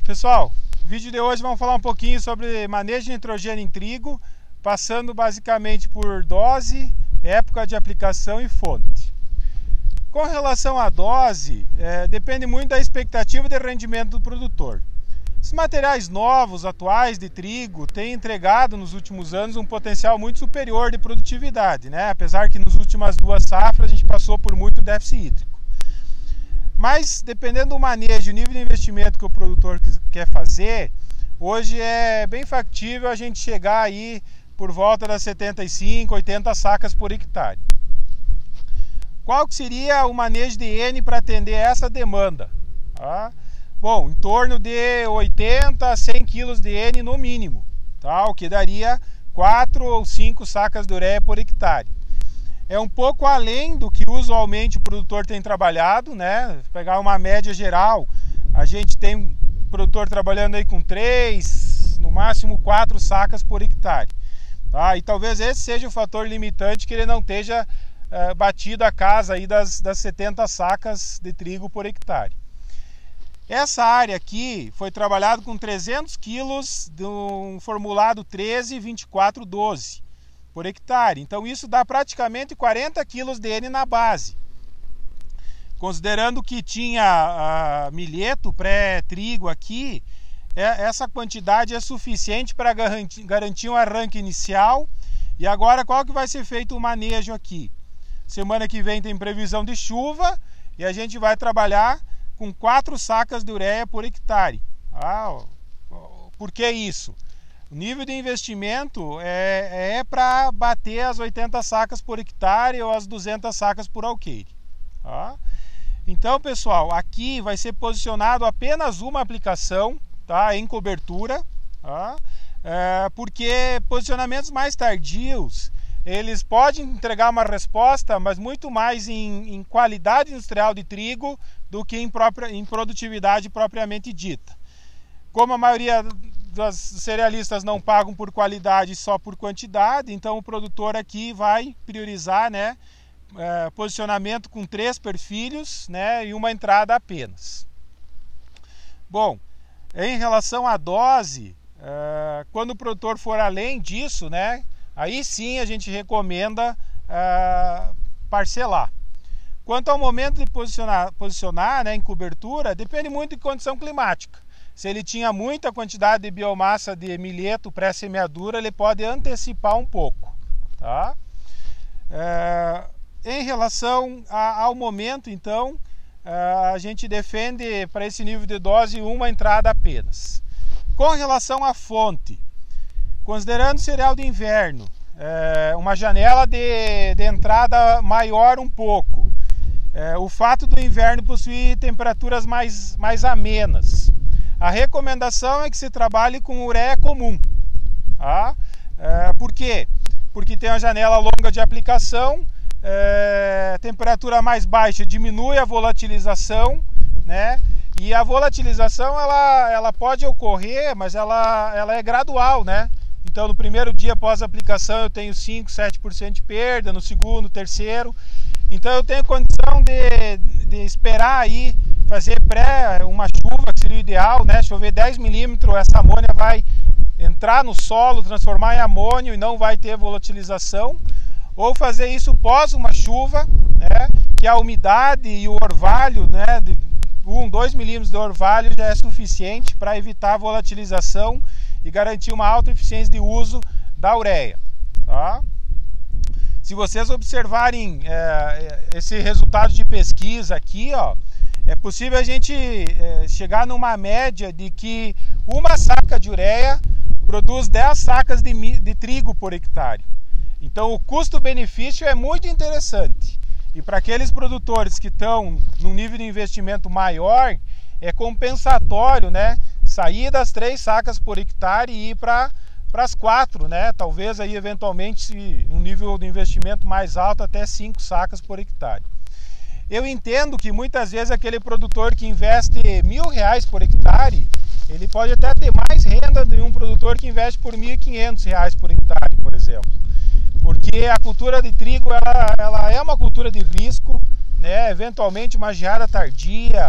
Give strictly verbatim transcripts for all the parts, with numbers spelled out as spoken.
Pessoal, no vídeo de hoje vamos falar um pouquinho sobre manejo de nitrogênio em trigo, passando basicamente por dose, época de aplicação e fonte. Com relação à dose, é, depende muito da expectativa de rendimento do produtor. Os materiais novos, atuais de trigo, têm entregado nos últimos anos um potencial muito superior de produtividade, né? Apesar que nas últimas duas safras a gente passou por muito déficit hídrico. Mas, dependendo do manejo e nível de investimento que o produtor quer fazer, hoje é bem factível a gente chegar aí por volta das setenta e cinco, oitenta sacas por hectare. Qual que seria o manejo de N para atender essa demanda? Tá? Bom, em torno de oitenta a cem quilos de N no mínimo, tá? O que daria quatro ou cinco sacas de ureia por hectare. É um pouco além do que usualmente o produtor tem trabalhado, né? Pegar uma média geral, a gente tem um produtor trabalhando aí com três, no máximo quatro sacas por hectare. Tá? E talvez esse seja o fator limitante que ele não esteja uh, batido a casa aí das, das setenta sacas de trigo por hectare. Essa área aqui foi trabalhado com trezentos quilos de um formulado treze, vinte e quatro, doze por hectare. Então isso dá praticamente quarenta quilos de N na base. Considerando que tinha uh, milheto pré-trigo aqui, é, essa quantidade é suficiente para garantir, garantir um arranque inicial. E agora qual que vai ser feito o manejo aqui? Semana que vem tem previsão de chuva e a gente vai trabalhar com quatro sacas de ureia por hectare. Ah, por que isso? O nível de investimento é, é para bater as oitenta sacas por hectare ou as duzentas sacas por alqueire. Tá? Então, pessoal, aqui vai ser posicionado apenas uma aplicação, tá, em cobertura, tá? É, porque posicionamentos mais tardios, eles podem entregar uma resposta, mas muito mais em, em qualidade industrial de trigo do que em, própria, em produtividade propriamente dita. Como a maioria das cerealistas não pagam por qualidade, só por quantidade, então o produtor aqui vai priorizar, né, é, posicionamento com três perfilhos, né, e uma entrada apenas. Bom, em relação à dose, é, quando o produtor for além disso, né, aí sim a gente recomenda é, parcelar. Quanto ao momento de posicionar, posicionar né, em cobertura, depende muito de condição climática. Se ele tinha muita quantidade de biomassa de milheto pré-semeadura, ele pode antecipar um pouco. Tá? É, em relação a, ao momento, então, é, a gente defende para esse nível de dose uma entrada apenas. Com relação à fonte, considerando cereal de inverno, é, uma janela de, de entrada maior um pouco, é, o fato do inverno possuir temperaturas mais, mais amenas, a recomendação é que se trabalhe com ureia comum. Tá? É, por quê? Porque tem uma janela longa de aplicação, é, temperatura mais baixa diminui a volatilização, né? E a volatilização ela, ela pode ocorrer, mas ela, ela é gradual, né? Então no primeiro dia após a aplicação eu tenho cinco, sete por cento de perda, no segundo, terceiro. Então eu tenho condição de, de esperar aí, fazer pré uma chuva, que seria o ideal, né? Chover dez milímetros, essa amônia vai entrar no solo, transformar em amônio e não vai ter volatilização. Ou fazer isso pós uma chuva, né? Que a umidade e o orvalho, né? De um, dois milímetros de orvalho já é suficiente para evitar a volatilização e garantir uma alta eficiência de uso da ureia. Tá? Se vocês observarem é, esse resultado de pesquisa aqui, ó, é possível a gente é, chegar numa média de que uma saca de ureia produz dez sacas de, de trigo por hectare. Então o custo-benefício é muito interessante. E para aqueles produtores que estão num nível de investimento maior, é compensatório, né, sair das três sacas por hectare e ir para para as quatro, né? Talvez aí eventualmente um nível de investimento mais alto, até cinco sacas por hectare. Eu entendo que muitas vezes aquele produtor que investe mil reais por hectare, ele pode até ter mais renda de um produtor que investe por mil e quinhentos reais por hectare, por exemplo. Porque a cultura de trigo ela, ela é uma cultura de risco, né? Eventualmente uma geada tardia,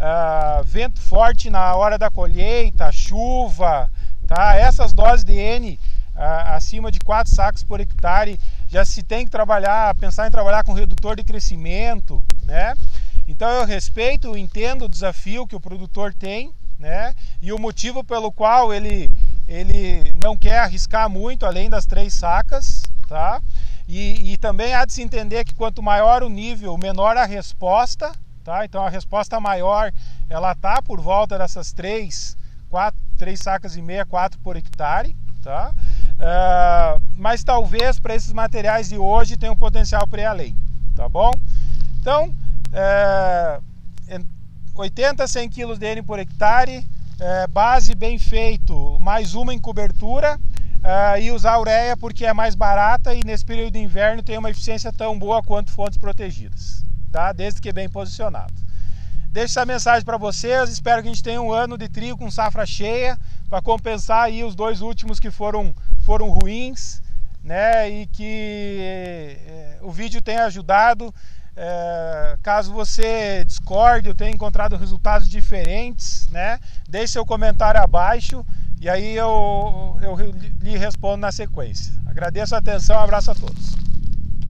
uh, vento forte na hora da colheita, chuva, tá? Essas doses de N uh, acima de quatro sacos por hectare, já se tem que trabalhar, pensar em trabalhar com redutor de crescimento, né? Então eu respeito, entendo o desafio que o produtor tem, né? E o motivo pelo qual ele, ele não quer arriscar muito além das três sacas, tá? E, e também há de se entender que quanto maior o nível, menor a resposta, tá? Então a resposta maior, ela tá por volta dessas três, quatro, três sacas e meia, quatro por hectare, tá? Uh, mas talvez para esses materiais de hoje tenha um potencial para ir além, tá bom? Então, uh, oitenta a cem quilos de N por hectare, uh, base bem feito, mais uma em cobertura. Uh, e usar ureia porque é mais barata e nesse período de inverno tem uma eficiência tão boa quanto fontes protegidas, tá? Desde que bem posicionado. Deixo essa mensagem para vocês, espero que a gente tenha um ano de trigo com safra cheia para compensar aí os dois últimos que foram, foram ruins, né? E que eh, o vídeo tenha ajudado. Eh, caso você discorde ou tenha encontrado resultados diferentes, né? Deixe seu comentário abaixo. E aí eu, eu lhe respondo na sequência. Agradeço a atenção, um abraço a todos.